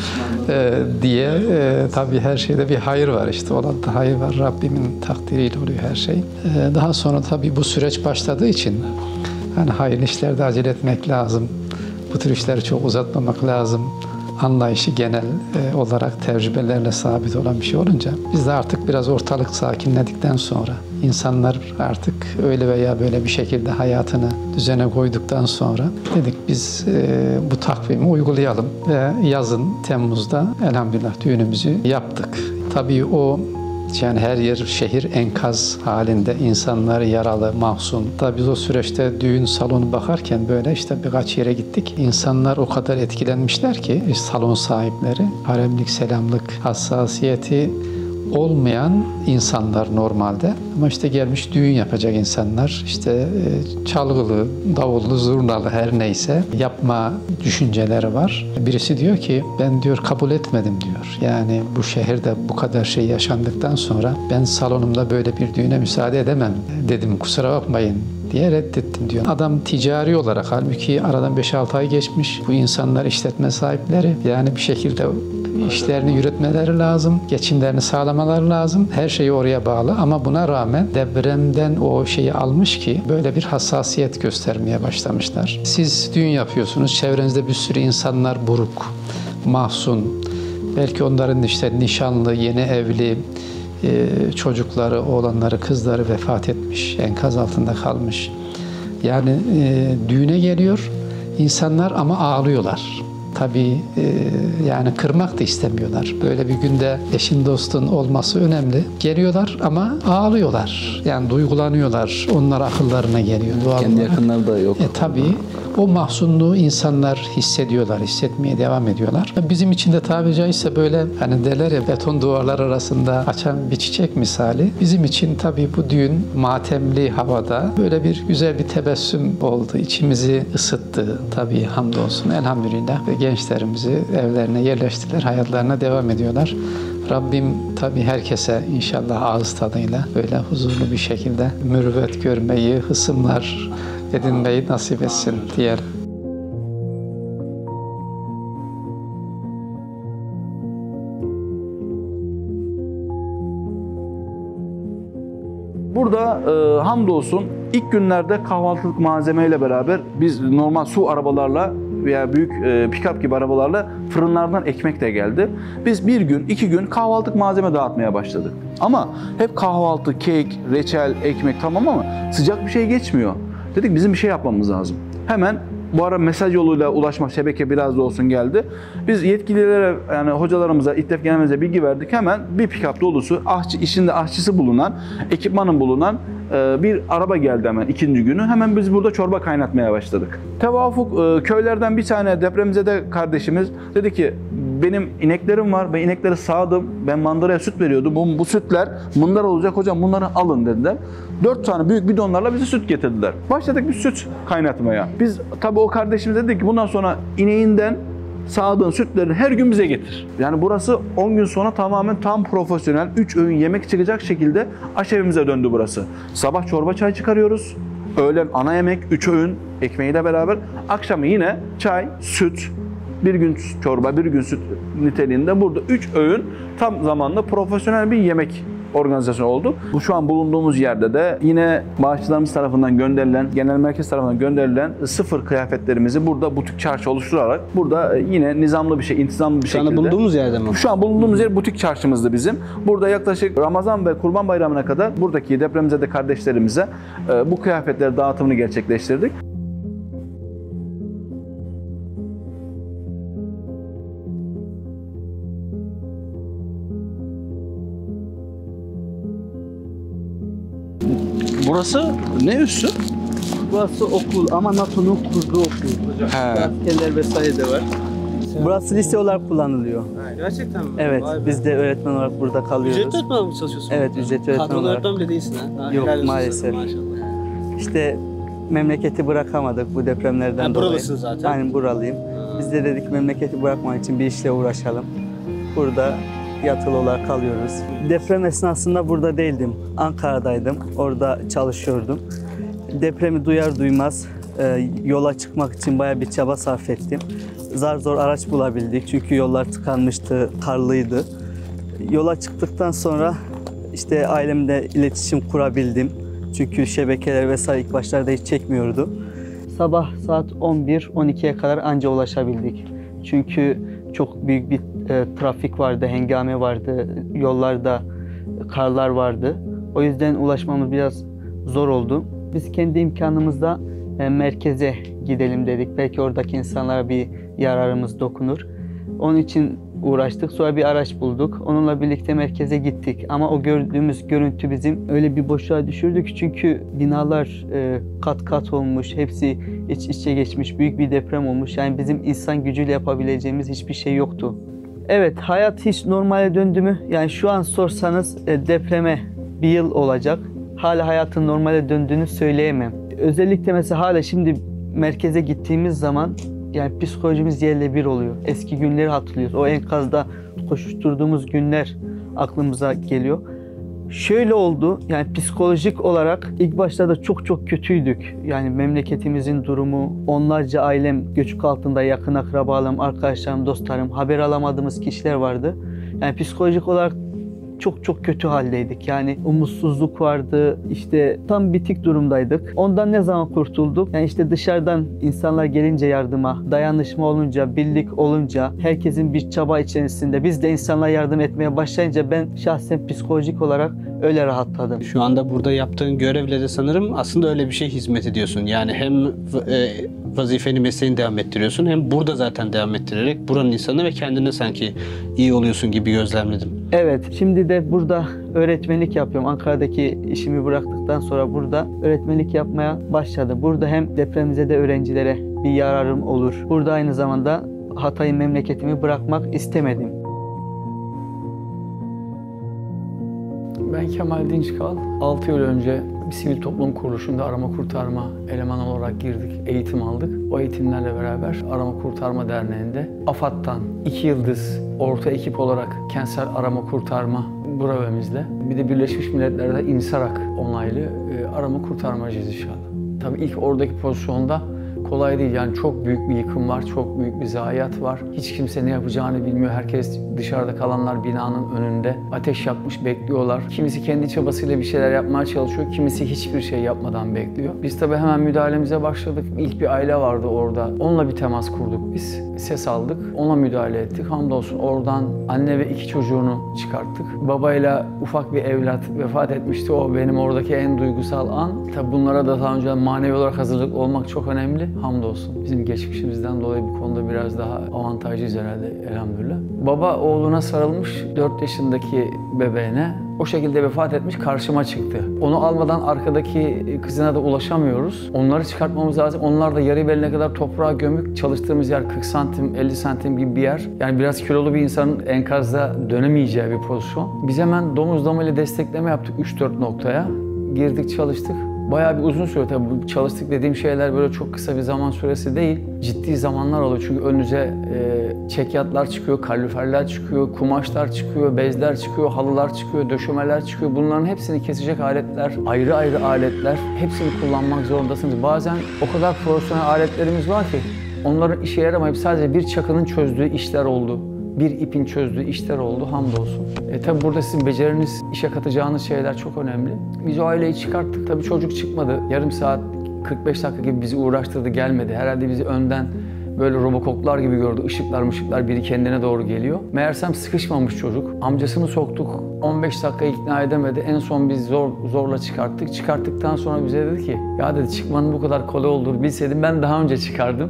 e, diye e, tabii her şeyde bir hayır var işte olan da hayır var. Rabbimin takdiriyle oluyor her şey. E, daha sonra tabii bu süreç başladığı için hani hayırlı işlerde acele etmek lazım. Bu tür işleri çok uzatmamak lazım. Anlayışı genel e, olarak tecrübelerle sabit olan bir şey olunca biz de artık biraz ortalık sakinledikten sonra insanlar artık öyle veya böyle bir şekilde hayatını düzene koyduktan sonra dedik biz e, bu takvimi uygulayalım ve yazın Temmuz'da elhamdülillah düğünümüzü yaptık. Tabii o yani her yer şehir enkaz halinde, insanlar yaralı, mahzun. Tabii biz o süreçte düğün salonu bakarken böyle işte birkaç yere gittik. İnsanlar o kadar etkilenmişler ki salon sahipleri haremlik, selamlık hassasiyeti olmayan insanlar normalde. Ama işte gelmiş düğün yapacak insanlar işte çalgılı, davullu, zurnalı her neyse yapma düşünceleri var. Birisi diyor ki ben diyor kabul etmedim diyor. Yani bu şehirde bu kadar şey yaşandıktan sonra ben salonumda böyle bir düğüne müsaade edemem dedim kusura bakmayın diye reddettim diyor. Adam ticari olarak, halbuki aradan beş altı ay geçmiş. Bu insanlar işletme sahipleri. Yani bir şekilde işlerini yürütmeleri lazım, geçimlerini sağlamaları lazım. Her şey oraya bağlı ama buna rağmen depremden o şeyi almış ki böyle bir hassasiyet göstermeye başlamışlar. Siz düğün yapıyorsunuz, çevrenizde bir sürü insanlar buruk, mahzun. Belki onların işte nişanlı, yeni evli, çocukları, oğlanları, kızları vefat etmiş, enkaz altında kalmış. Yani e, düğüne geliyor insanlar ama ağlıyorlar. Tabii e, yani kırmak da istemiyorlar. Böyle bir günde eşin dostun olması önemli. Geliyorlar ama ağlıyorlar. Yani duygulanıyorlar. Onlar akıllarına geliyor. Doğal Kendi olarak. yakınları da yok. E, tabii o mahzunluğu insanlar hissediyorlar, hissetmeye devam ediyorlar. Bizim için de tabiri caizse böyle hani derler ya beton duvarlar arasında açan bir çiçek misali. Bizim için tabii bu düğün matemli havada böyle bir güzel bir tebessüm oldu. İçimizi ısıttı tabii hamdolsun elhamdülillah. Ve gençlerimizi evlerine yerleştirdiler, hayatlarına devam ediyorlar. Rabbim tabii herkese inşallah ağız tadıyla böyle huzurlu bir şekilde mürüvvet görmeyi, hısımlar edinmeyi nasip etsin diyelim. Burada e, hamdolsun ilk günlerde kahvaltılık malzemeyle beraber biz normal su arabalarla veya büyük e, pick-up gibi arabalarla fırınlardan ekmek de geldi. Biz bir gün, iki gün kahvaltılık malzeme dağıtmaya başladık. Ama hep kahvaltı, kek, reçel, ekmek tamam ama sıcak bir şey geçmiyor. Dedik bizim bir şey yapmamız lazım. Hemen bu ara mesaj yoluyla ulaşma şebeke biraz da olsun geldi. Biz yetkililere yani hocalarımıza, İTTEF Genel Müdürlüğü'ne bilgi verdik. Hemen bir pick-up dolusu aşçı, işinde aşçısı bulunan, ekipmanın bulunan bir araba geldi hemen ikinci günü. Hemen biz burada çorba kaynatmaya başladık. Tevafuk köylerden bir tane depremzede kardeşimiz dedi ki benim ineklerim var, ben inekleri sağdım, ben mandıraya süt veriyordum. Bu, bu sütler mındar olacak hocam bunları alın dediler. Dört tane büyük bidonlarla bize süt getirdiler. Başladık bir süt kaynatmaya. Biz tabii o kardeşimiz dedi ki bundan sonra ineğinden sağdığın sütlerini her gün bize getir. Yani burası on gün sonra tamamen tam profesyonel, üç öğün yemek çıkacak şekilde aşevimize döndü burası. Sabah çorba çay çıkarıyoruz. Öğlen ana yemek, üç öğün ekmeğiyle beraber. Akşam yine çay, süt, bir gün çorba, bir gün süt niteliğinde burada üç öğün tam zamanlı profesyonel bir yemek organizasyonu oldu. Bu şu an bulunduğumuz yerde de yine bağışçılarımız tarafından gönderilen, genel merkez tarafından gönderilen sıfır kıyafetlerimizi burada butik çarşı oluşturarak burada yine nizamlı bir şey, intizamlı bir şu şekilde. Şu anda bulunduğumuz yerde mi? Şu an bulunduğumuz yer butik çarşımızdı bizim. Burada yaklaşık Ramazan ve Kurban Bayramı'na kadar buradaki depremzede kardeşlerimize bu kıyafetler dağıtımını gerçekleştirdik. Burası ne üssü? Burası okul ama NATO'nun kurduğu okul. Askerler vesaire de var. Burası lise olarak kullanılıyor. Ha, gerçekten mi? Evet, biz de öğretmen olarak burada kalıyoruz. Ücretli öğretmen olarak mı çalışıyorsun? Evet, ücretli öğretmen Kadrolu olarak. öğretmen bile değilsin ha? Yok, Helal olsun maalesef. sana, maşallah. İşte memleketi bırakamadık bu depremlerden Ha, dolayı. buralısın zaten. Aynen buralıyım. Biz de dedik memleketi bırakmak için bir işle uğraşalım. Burada yatılı olarak kalıyoruz. Deprem esnasında burada değildim. Ankara'daydım. Orada çalışıyordum. Depremi duyar duymaz e, yola çıkmak için bayağı bir çaba sarf ettim. Zar zor araç bulabildik çünkü yollar tıkanmıştı, karlıydı. Yola çıktıktan sonra işte ailemle iletişim kurabildim. Çünkü şebekeler vesaire ilk başlarda hiç çekmiyordu. Sabah saat on bir on ikiye kadar anca ulaşabildik. Çünkü çok büyük bir e, trafik vardı, hengame vardı, yollarda karlar vardı. O yüzden ulaşmamız biraz zor oldu. Biz kendi imkanımızla e, merkeze gidelim dedik. Belki oradaki insanlara bir yararımız dokunur. Onun için uğraştık. Sonra bir araç bulduk. Onunla birlikte merkeze gittik. Ama o gördüğümüz görüntü bizim öyle bir boşluğa düşürdü ki çünkü binalar e, kat kat olmuş. Hepsi iç içe geçmiş. Büyük bir deprem olmuş. Yani bizim insan gücüyle yapabileceğimiz hiçbir şey yoktu. Evet, hayat hiç normale döndü mü? Yani şu an sorsanız e, depreme bir yıl olacak. Hala hayatın normale döndüğünü söyleyemem. Özellikle mesela hala şimdi merkeze gittiğimiz zaman yani psikolojimiz yerle bir oluyor. Eski günleri hatırlıyoruz. O enkazda koşuşturduğumuz günler aklımıza geliyor. Şöyle oldu, yani psikolojik olarak ilk başlarda çok çok kötüydük. Yani memleketimizin durumu, onlarca ailem göçük altında, yakın akrabalarım, arkadaşlarım, dostlarım, haber alamadığımız kişiler vardı. Yani psikolojik olarak çok çok kötü haldeydik. Yani umutsuzluk vardı, işte tam bitik durumdaydık. Ondan ne zaman kurtulduk? Yani işte dışarıdan insanlar gelince yardıma, dayanışma olunca, birlik olunca, herkesin bir çaba içerisinde biz de insanlara yardım etmeye başlayınca ben şahsen psikolojik olarak öyle rahatladım. Şu anda burada yaptığın görevle de sanırım aslında öyle bir şey hizmet ediyorsun. Yani hem e, vazifeni, mesleğini devam ettiriyorsun hem burada zaten devam ettirerek buranın insanı ve kendine sanki iyi oluyorsun gibi gözlemledim. Evet, şimdi de burada öğretmenlik yapıyorum. Ankara'daki işimi bıraktıktan sonra burada öğretmenlik yapmaya başladım. Burada hem depremzede öğrencilere bir yararım olur. Burada aynı zamanda Hatay'ın memleketimi bırakmak istemedim. Ben Kemal Dinçkal. altı yıl önce bir sivil toplum kuruluşunda arama kurtarma elemanı olarak girdik, eğitim aldık. O eğitimlerle beraber Arama Kurtarma Derneği'nde AFAD'dan iki yıldız orta ekip olarak kentsel arama kurtarma brevemizle bir de Birleşmiş Milletler'de İNSARAK onaylı e, arama kurtarmacıyız inşallah. Tabii ilk oradaki pozisyonda kolay değil, yani çok büyük bir yıkım var, çok büyük bir zayiat var. Hiç kimse ne yapacağını bilmiyor. Herkes, dışarıda kalanlar binanın önünde ateş yakmış bekliyorlar. Kimisi kendi çabasıyla bir şeyler yapmaya çalışıyor, kimisi hiçbir şey yapmadan bekliyor. Biz tabii hemen müdahalemize başladık. İlk bir aile vardı orada. Onunla bir temas kurduk biz. Ses aldık, ona müdahale ettik. Hamdolsun oradan anne ve iki çocuğunu çıkarttık. Babayla ufak bir evlat vefat etmişti. O benim oradaki en duygusal an. Tabii bunlara da daha önce manevi olarak hazırlık olmak çok önemli. Hamdolsun. Bizim geçmişimizden dolayı bu konuda biraz daha avantajlıyız herhalde elhamdülillah. Baba oğluna sarılmış, dört yaşındaki bebeğine o şekilde vefat etmiş, karşıma çıktı. Onu almadan arkadaki kızına da ulaşamıyoruz. Onları çıkartmamız lazım. Onlar da yarı beline kadar toprağa gömük. Çalıştığımız yer kırk santim, elli santim gibi bir yer. Yani biraz kilolu bir insanın enkazda dönemeyeceği bir pozisyon. Biz hemen domuz damıyla destekleme yaptık üç dört noktaya. Girdik, çalıştık. Bayağı bir uzun süre tabii bu çalıştık dediğim şeyler böyle çok kısa bir zaman süresi değil. Ciddi zamanlar oluyor çünkü önünüze e, çekyatlar çıkıyor, kaloriferler çıkıyor, kumaşlar çıkıyor, bezler çıkıyor, halılar çıkıyor, döşemeler çıkıyor. Bunların hepsini kesecek aletler, ayrı ayrı aletler, hepsini kullanmak zorundasınız. Bazen o kadar profesyonel aletlerimiz var ki onların işe yaramayıp sadece bir çakının çözdüğü işler oldu. Bir ipin çözdüğü işler oldu, hamdolsun. E tabi burada sizin beceriniz, işe katacağınız şeyler çok önemli. Biz o aileyi çıkarttık, tabi çocuk çıkmadı. Yarım saat, kırk beş dakika gibi bizi uğraştırdı, gelmedi. Herhalde bizi önden böyle robokoplar gibi gördü, ışıklar mışıklar, biri kendine doğru geliyor. Meğersem sıkışmamış çocuk. Amcasını soktuk, on beş dakika ikna edemedi. En son biz zor zorla çıkarttık. Çıkarttıktan sonra bize dedi ki, ya dedi çıkmanın bu kadar kolay olduğunu bilseydim ben daha önce çıkardım.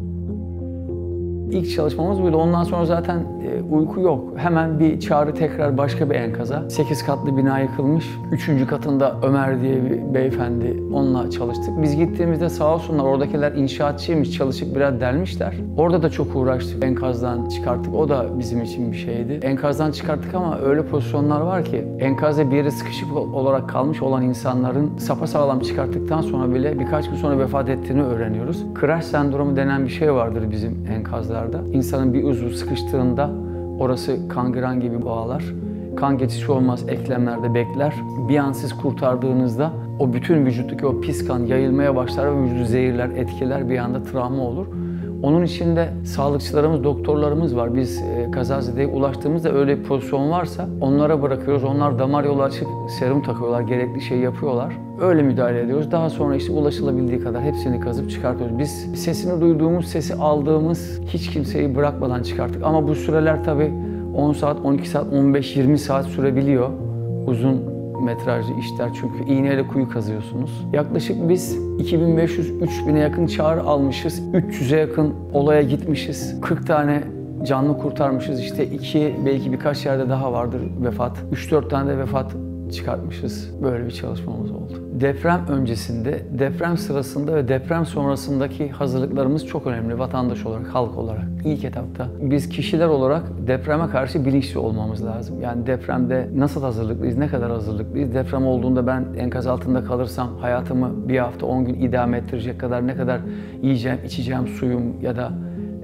İlk çalışmamız buydu. Ondan sonra zaten e, uyku yok. Hemen bir çağrı tekrar başka bir enkaza. sekiz katlı bina yıkılmış. Üçüncü katında Ömer diye bir beyefendi, onunla çalıştık. Biz gittiğimizde sağ olsunlar oradakiler inşaatçıymış, çalışıp biraz delmişler. Orada da çok uğraştık. Enkazdan çıkarttık. O da bizim için bir şeydi. Enkazdan çıkarttık ama öyle pozisyonlar var ki enkazda bir yere sıkışık olarak kalmış olan insanların sapasağlam çıkarttıktan sonra bile birkaç gün sonra vefat ettiğini öğreniyoruz. Crash sendromu denen bir şey vardır bizim enkazda. İnsanın bir uzvu sıkıştığında orası kangren gibi bağlar. Kan geçişi olmaz, eklemlerde bekler. Bir an siz kurtardığınızda o bütün vücuttaki o pis kan yayılmaya başlar ve vücudu zehirler, etkiler, bir anda travma olur. Onun içinde sağlıkçılarımız, doktorlarımız var. Biz e, kazazedeye ulaştığımızda öyle bir pozisyon varsa onlara bırakıyoruz. Onlar damar yolu açıp serum takıyorlar, gerekli şeyi yapıyorlar. Öyle müdahale ediyoruz. Daha sonra işte ulaşılabildiği kadar hepsini kazıp çıkartıyoruz. Biz sesini duyduğumuz, sesi aldığımız hiç kimseyi bırakmadan çıkarttık. Ama bu süreler tabii on saat, on iki saat, on beş yirmi saat sürebiliyor. Uzun metrajlı işler çünkü iğneyle kuyu kazıyorsunuz. Yaklaşık biz iki bin beş yüz üç bine yakın çağrı almışız. üç yüze yakın olaya gitmişiz. kırk tane canlı kurtarmışız. İşte iki, belki birkaç yerde daha vardır vefat. üç dört tane de vefat çıkartmışız. Böyle bir çalışmamız oldu. Deprem öncesinde, deprem sırasında ve deprem sonrasındaki hazırlıklarımız çok önemli vatandaş olarak, halk olarak. İlk etapta biz kişiler olarak depreme karşı bilinçli olmamız lazım. Yani depremde nasıl hazırlıklıyız, ne kadar hazırlıklıyız? Deprem olduğunda ben enkaz altında kalırsam hayatımı bir hafta, on gün idame ettirecek kadar ne kadar yiyeceğim, içeceğim, suyum ya da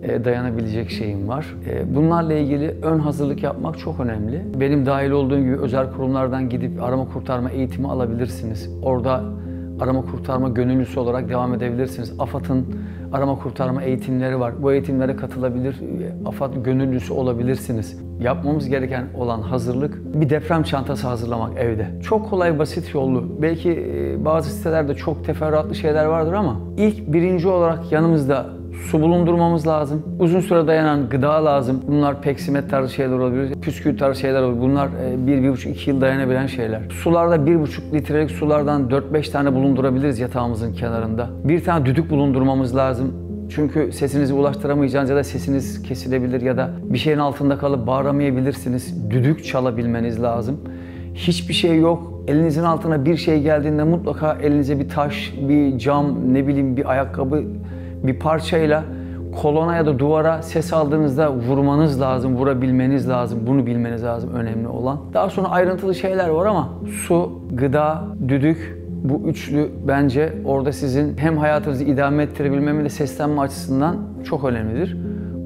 e, dayanabilecek şeyim var. E, bunlarla ilgili ön hazırlık yapmak çok önemli. Benim dahil olduğum gibi özel kurumlardan gidip arama kurtarma eğitimi alabilirsiniz. Orada arama kurtarma gönüllüsü olarak devam edebilirsiniz. AFAD'ın arama kurtarma eğitimleri var. Bu eğitimlere katılabilir, AFAD gönüllüsü olabilirsiniz. Yapmamız gereken olan hazırlık bir deprem çantası hazırlamak evde. Çok kolay, basit yollu. Belki bazı sitelerde çok teferruatlı şeyler vardır ama ilk birinci olarak yanımızda su bulundurmamız lazım. Uzun süre dayanan gıda lazım. Bunlar peksimet tarzı şeyler olabilir, püskül tarzı şeyler olabilir. Bunlar bir, bir buçuk, iki yıl dayanabilen şeyler. Sularda bir buçuk litrelik sulardan dört beş tane bulundurabiliriz yatağımızın kenarında. Bir tane düdük bulundurmamız lazım. Çünkü sesinizi ulaştıramayacağınız ya da sesiniz kesilebilir ya da bir şeyin altında kalıp bağıramayabilirsiniz. Düdük çalabilmeniz lazım. Hiçbir şey yok. Elinizin altına bir şey geldiğinde mutlaka elinize bir taş, bir cam, ne bileyim bir ayakkabı, bir parçayla kolona ya da duvara ses aldığınızda vurmanız lazım, vurabilmeniz lazım. Bunu bilmeniz lazım, önemli olan. Daha sonra ayrıntılı şeyler var ama su, gıda, düdük, bu üçlü bence orada sizin hem hayatınızı idame ettirebilme hem de seslenme açısından çok önemlidir.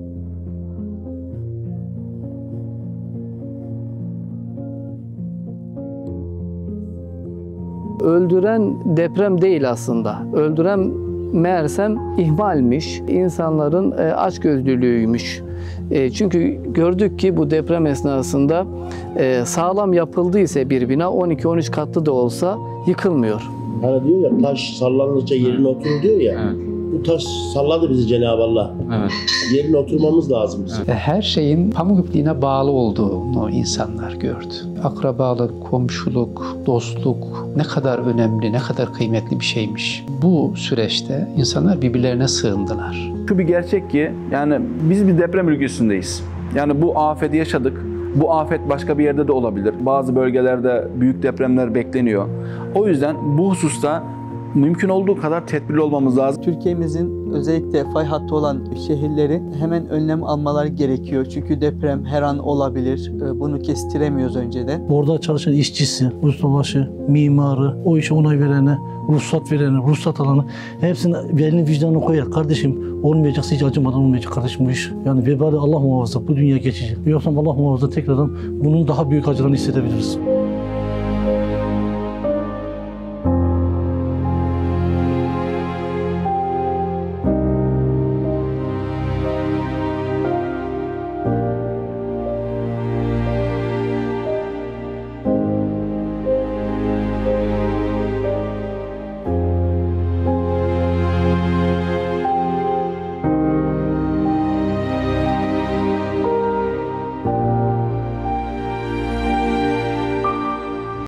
Öldüren deprem değil aslında. Öldüren meğersem ihmalmiş, insanların açgözlülüğüymüş. Çünkü gördük ki bu deprem esnasında sağlam yapıldıysa bir bina on iki on üç katlı da olsa yıkılmıyor. Hani diyor ya taş sallandıkça yerine oturur diyor ya. Evet. Bu taş salladı bizi Cenab-ı Allah. Evet. Yerine oturmamız lazım bizim. Evet. Her şeyin pamuk ipliğine bağlı olduğunu insanlar gördü. Akrabalık, komşuluk, dostluk ne kadar önemli, ne kadar kıymetli bir şeymiş. Bu süreçte insanlar birbirlerine sığındılar. Şu bir gerçek ki yani biz bir deprem ülkesindeyiz. Yani bu afeti yaşadık. Bu afet başka bir yerde de olabilir. Bazı bölgelerde büyük depremler bekleniyor. O yüzden bu hususta mümkün olduğu kadar tedbirli olmamız lazım. Türkiye'mizin özellikle fay hattı olan şehirleri hemen önlem almaları gerekiyor. Çünkü deprem her an olabilir. Bunu kestiremiyoruz önceden. Orada çalışan işçisi, ustabaşı, mimarı, o işe onay verene, ruhsat verene, ruhsat alanı hepsini elini vicdanına koyar. Kardeşim olmayacaksa hiç acımadan olmayacak kardeşim bu iş. Yani vebali Allah muhafaza, bu dünya geçici. Yoksa Allah muhafaza tekrardan bunun daha büyük acılarını hissedebiliriz.